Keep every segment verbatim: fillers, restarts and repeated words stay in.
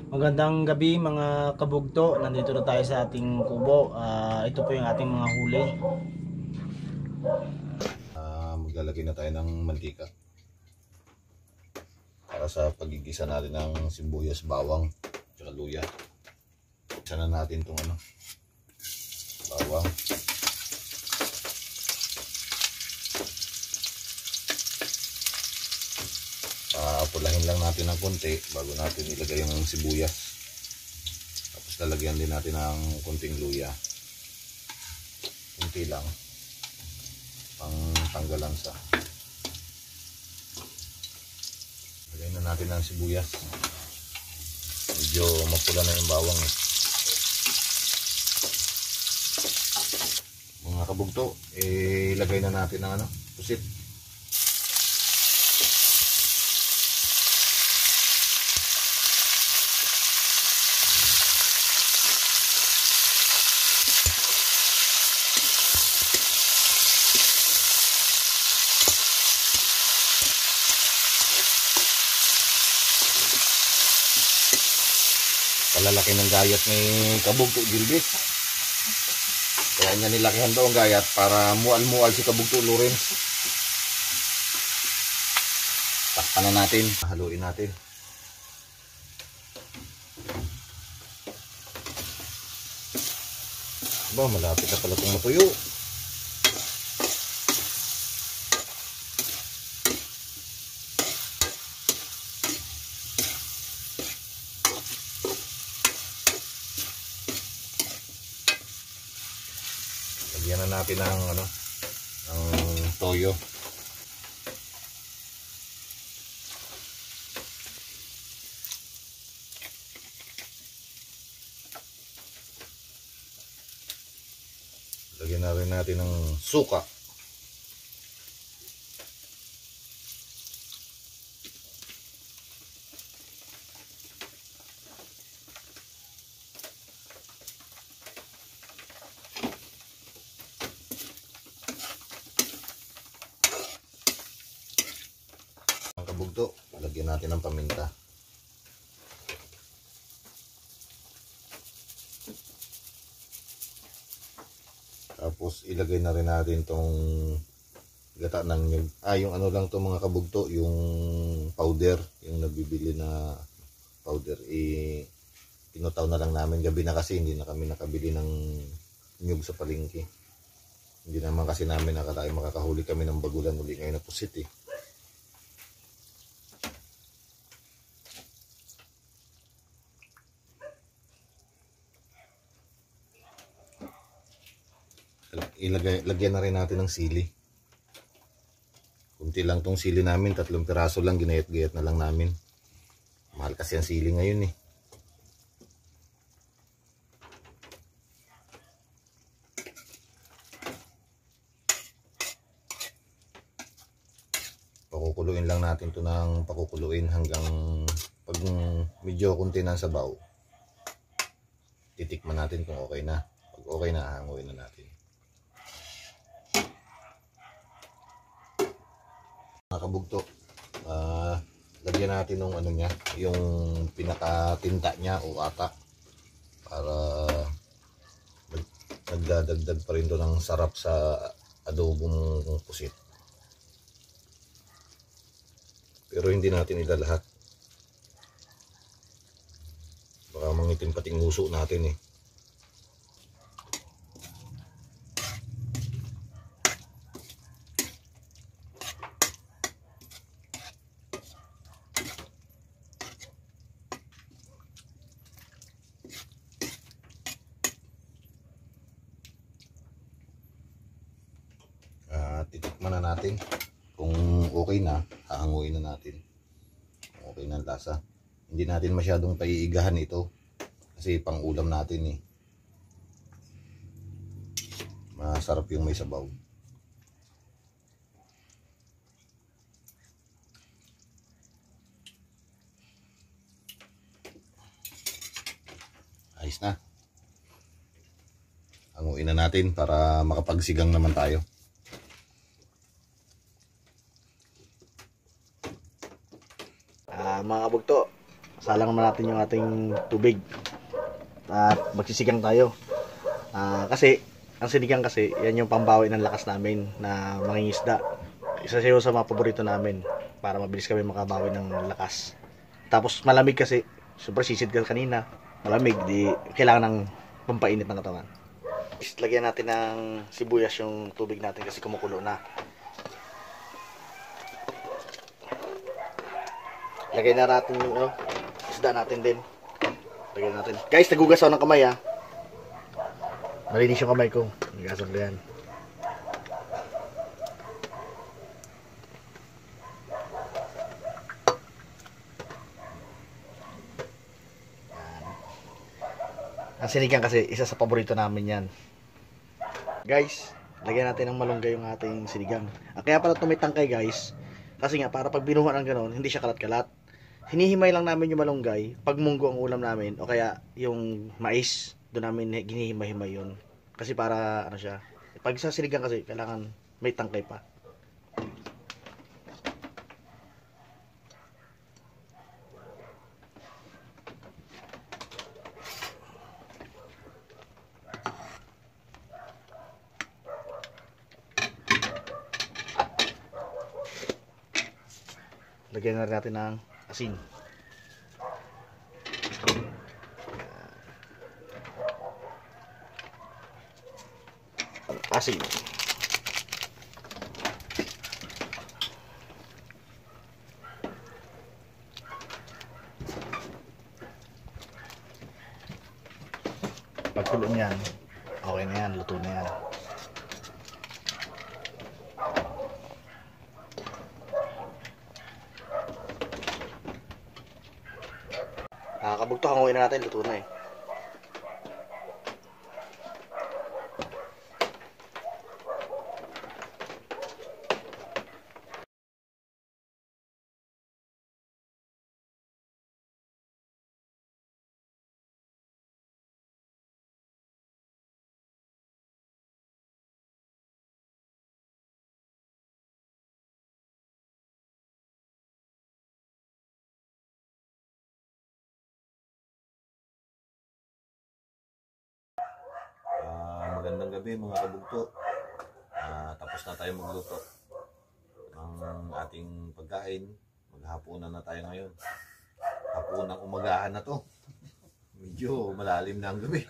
Magandang gabi mga kabugto. Nandito na tayo sa ating kubo. Ah, ito po yung ating mga huli. Uh, maglalagay na tayo ng mantika para sa pagigisa natin ng sibuyas, bawang, at luya. Isa na natin itong ano, bawang. Papulahin lang natin ng konti bago natin ilagay yung sibuyas. Tapos lalagyan din natin ng konting luya. Konti lang. Pang tanggalan sa. Lagyan na natin ng sibuyas. Medyo mapula na yung bawang eh. Mga kabugto, eh, ilagay na natin ng ano, pusit. Palalaki ng gayat ni Kabugto Gilbert. Kaya niya nilakihan daw ang gayat para mual-mual si Kabugto Lawrence. Takpan na natin, haluin natin. Ba, malapit na pala itong matuyo. Lagyan na natin ng ano, ng toyo. Lagyan na rin natin ng suka. Kabugto, lagyan natin ng paminta. Tapos ilagay na rin natin tong gata ng nyug. Ah, yung ano lang to mga kabugto, yung powder, yung nabibili na powder, eh pinutaw na lang namin gabi na kasi hindi na kami nakabili ng nyug sa palengke. Hindi naman kasi namin nakalain makakahuli kami ng bagulan uli ngayon na pusit eh. Ilagay, lagyan na rin natin ng sili. Kunti lang tong sili namin, tatlong piraso lang, ginayat-gayat na lang namin. Mahal kasi ang sili ngayon eh. Pakukuluin lang natin to ng pakukuluin hanggang pag medyo kunti na sa sabaw. Titikman natin kung okay na. Pag okay na, hanguin na natin. Mga kabugto, uh, lagyan natin ng ano niya, yung pinakatinta niya o ata para nagdadagdag pa rin to ng sarap sa adobong pusit. Pero hindi natin ilalahat. Baka mangitim pating nguso natin eh. Titikman na natin kung okay na, hahanguin na natin kung okay na ang lasa. Hindi natin masyadong paiigahan ito kasi pang ulam natin eh, masarap yung may sabaw. Ayos na, hanguin na natin para makapagsigang naman tayo. Ah, mga kabugto, salang naman natin yung ating tubig. At magsisigang tayo. Uh, kasi, ang sinigang kasi, yan yung pambawi ng lakas namin na mangingisda. Isa siya sa mga paborito namin para mabilis kami makabawi ng lakas. Tapos malamig kasi, super sisid ka kanina. Malamig, di kailangan ng pampainit ng katawan. Lagyan natin ng sibuyas yung tubig natin kasi kumukulo na. Lagay na natin yung ano, isda natin din. Lagyan natin. Guys, nagugas ako ng kamay ha. Malinis yung kamay ko. Nagasag ko yan. Ang sinigang kasi isa sa paborito namin yan. Guys, lagyan natin ng malunggay yung ating sinigang. Ah, kaya pala tumitangkay guys. Kasi nga para pag binuha ng ganon, hindi siya kalat-kalat. Hinihimay lang namin yung malunggay pag munggo ang ulam namin o kaya yung mais, doon namin ginihimay-himay yun. Kasi para ano siya, pag sa sinigang kasi kailangan may tangkay pa. Lagyan na rin natin ng asin. Asin. Pagkulo niyan, okay na yan, luto na yan. Nakakabugto, hanguin na natin, luto na eh. Magandang gabi mga kabugto. Uh, tapos na tayo magluto ng ating pagkain. Maghapunan na tayo ngayon. Hapunang umagahan na to. Medyo malalim na ang gabi.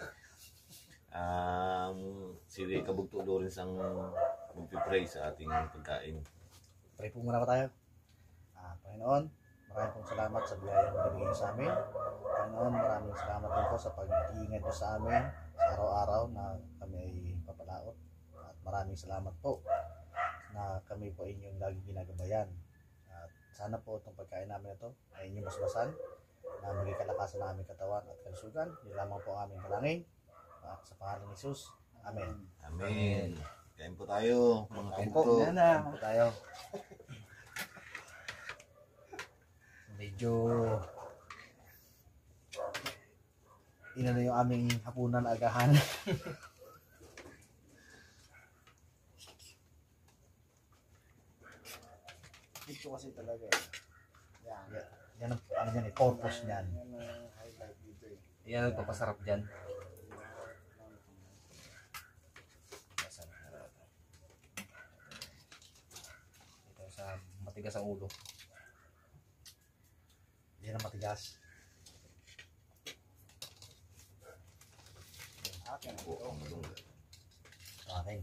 Um, si Kabugto Lawrence ang magpipray sa ating pagkain. Pray po muna pa tayo. Ah, Panginoon, maraming pong salamat sa biyaya mo nabigay sa amin. Panginoon, maraming salamat din po sa pag-iingat mo sa amin sa araw-araw na kami ay papalaot. At maraming salamat po na kami po inyong laging ginagabayan. At sana po itong pagkain namin ito ay inyong basbasan na maging kalakasan ng aming katawan at kalusugan. Yun lamang po ang aming palangin. At sa pangalan ni Jesus. Amen. Amen. Kain po tayo mga Kain kabugto. po. Kain po tayo. Medyo ina na yung aming hapunan agahan. Ito kasi talaga eh. Yan. Yan, yan ang ano yan eh, purpose niyan. Yan ang highlight dito eh. Yan ang papasarap dyan. Ito sa matigas ang ulo. Yan ang matigas. Akin Po, ang malunggay. Akin.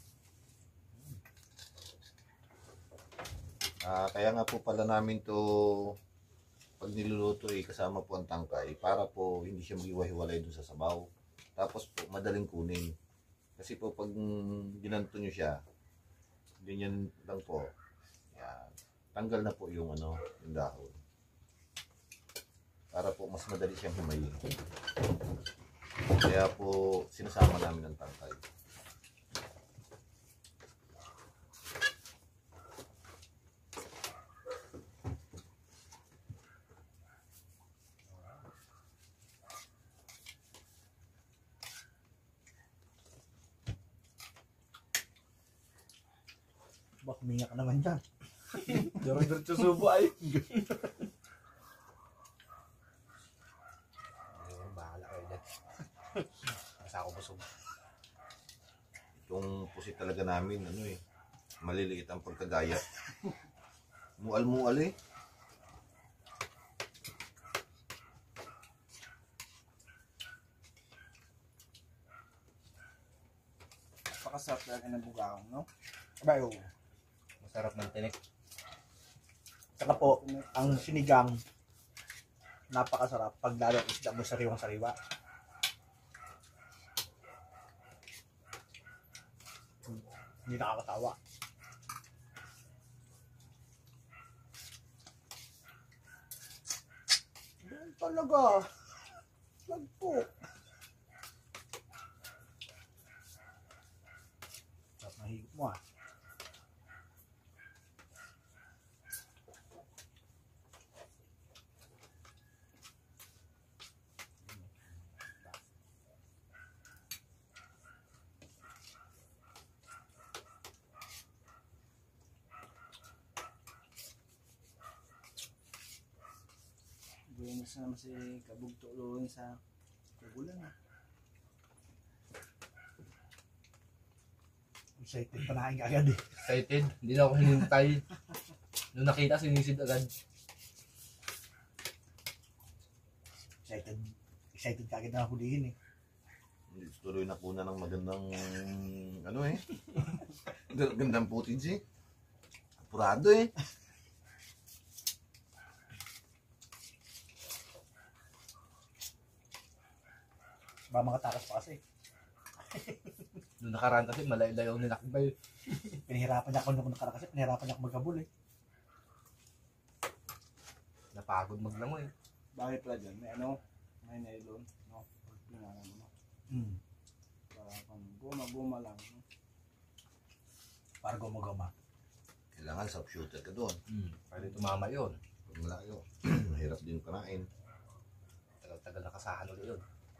Ah, kaya nga po pala namin to pag niluluto eh, kasama po ang tangkay para po hindi siya maghiwa-hiwalay doon sa sabaw. Tapos po madaling kunin. Kasi po pag ginanto nyo siya, ganyan lang po. Yan. Tanggal na po yung ano, yung dahon. Para po mas madali siyang himayin. Kaya po sinasama namin ang tangkay. Bak, minyak ka naman dyan. Diretso subo ay. Basta ako busog. Itong pusit talaga namin, ano eh, maliliit ang pagkagaya. Mual-mual eh. Pakasarap talaga ng bugaong, no? Abay, oo. Masarap ng tinik. Saka po, ang sinigang, napakasarap pag lalo isda mo sariwang sariwa. Hindi nakakatawa. Yan talaga. Lagpo. Sarap na higop mo ah. Buenos naman si Kabugto doon sa Kugulan. Excited pa na agad eh. Excited. Hindi na ako hinintay. Nung nakita, sinisid agad. Excited. Excited ka agad na hulihin eh. Tuloy na kuna ng magandang, ano eh, gandang footage eh. Apurado eh. Ba mga takas pa kasi. Nung nakaraan kasi, malay-layaw nilakbay. Pinahirapan niya ako nung nakaraan kasi pinahirapan niya ako magkabul eh. Napagod maglangoy. Bakit pala dyan? May ano? May nylon. No? Pagpingalan mo. No? Hmm. Para pang guma-guma lang. No? Para gumagama. Kailangan sharpshooter ka doon. Hmm. Pwede tumama yun. Pag malayo, mahirap din panain. Tagal-tagal nakasahan ulit yun.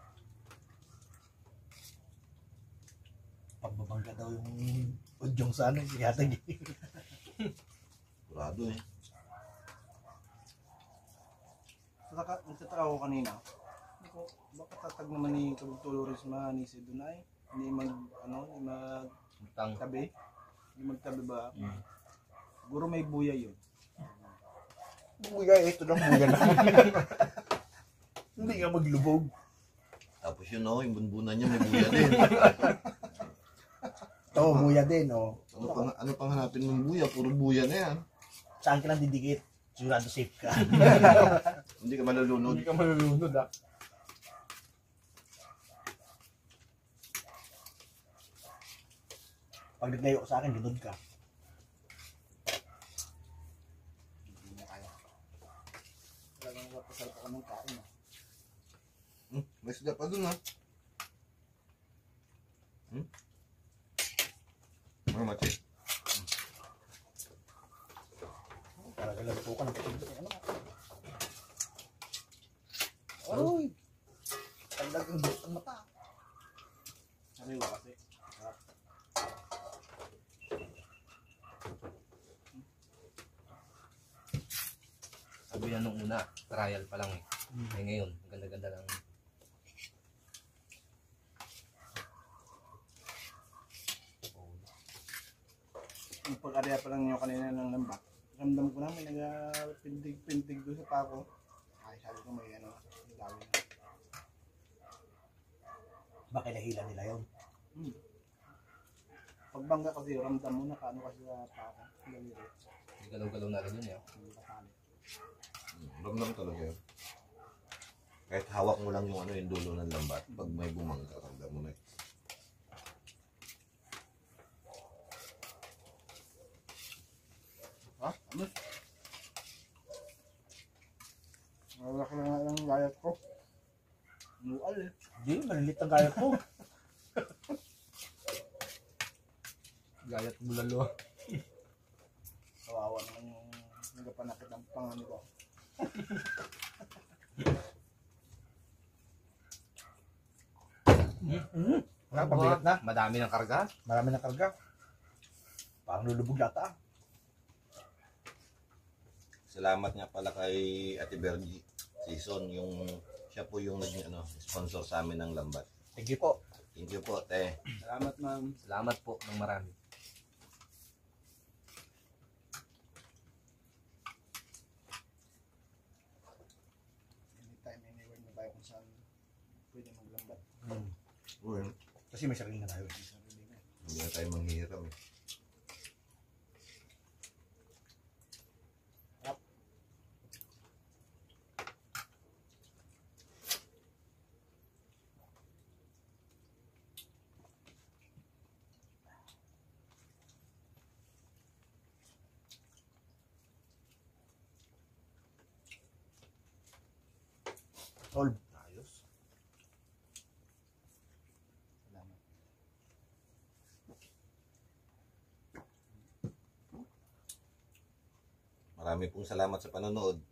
Pagbabangga daw yung udyong sa ano, siyatag eh. Apurado eh. Saka, nagtataka ko kanina. Hindi ko, bakit tatag naman ni Kabugto Lorisma ni si Dunay? Hindi mag, ano, hindi Tang. magtabi? Hindi magtabi ba? Hmm. Siguro may buya yun. Buya, ito lang buya na. Hindi nga maglubog. Tapos yun oh, yung bunbunan niya may buya din. Ito, buya din oh. Ano pang, ano pang hanapin mong buya? Puro buya na yan. Saan ka lang didikit? Sigurado safe ka. Hindi ka malulunod. Hindi ka malulunod ah. Pag naglayo ka sa akin, lunod ka. Hindi na kaya. Talagang mapasarap ako ng kain. No? Hmm, may sugat pa dun ha. Hmm? Mga mati. Talaga lang po ka ng kapag ano. Uy! Talagang buot ang mata. Sariwa kasi. Sarap. Sabi na nung una, trial pa lang eh. Hmm. Eh ngayon, ganda-ganda lang. Yung pag-area pa lang nyo kanina ng lambak. Ramdam ko na may nag-pintig-pintig doon sa pako. Ay, sabi ko may ano, may gawin na. Baka nahila nila yun. Hmm. Pagbangga kasi, ramdam mo na kaano kasi sa pako. Daliri. Galaw-galaw na rin yun eh. Hindi kasali. Hmm, ramdam talaga yun. Kahit hawak mo lang yung ano yung dulo ng lambat, pag may bumangga, ramdam mo na eh. Ha? Ano? Wala ko lang ang gayat ko. Nual eh. Hindi, malilit ang gaya ko. Gayat bulalo. Kawawa naman yung nagapanakit ng pangano ko. Mm-hmm. Wala, pabigat na. Madami ng karga. Marami na karga. Parang lulubog yata. Salamat nga pala kay Ate Bergie Season, yung siya po yung naging ano, sponsor sa amin ng lambat. Thank you po. Thank you po, te. Salamat, ma'am. Salamat po ng marami. Anytime, anywhere na tayo kung saan pwede maglambat. Hmm. Uy, Kasi may sarili na tayo. Sarili na. hindi na tayo manghihiram eh. Solve. Ayos. Salamat. Marami pong salamat sa panonood.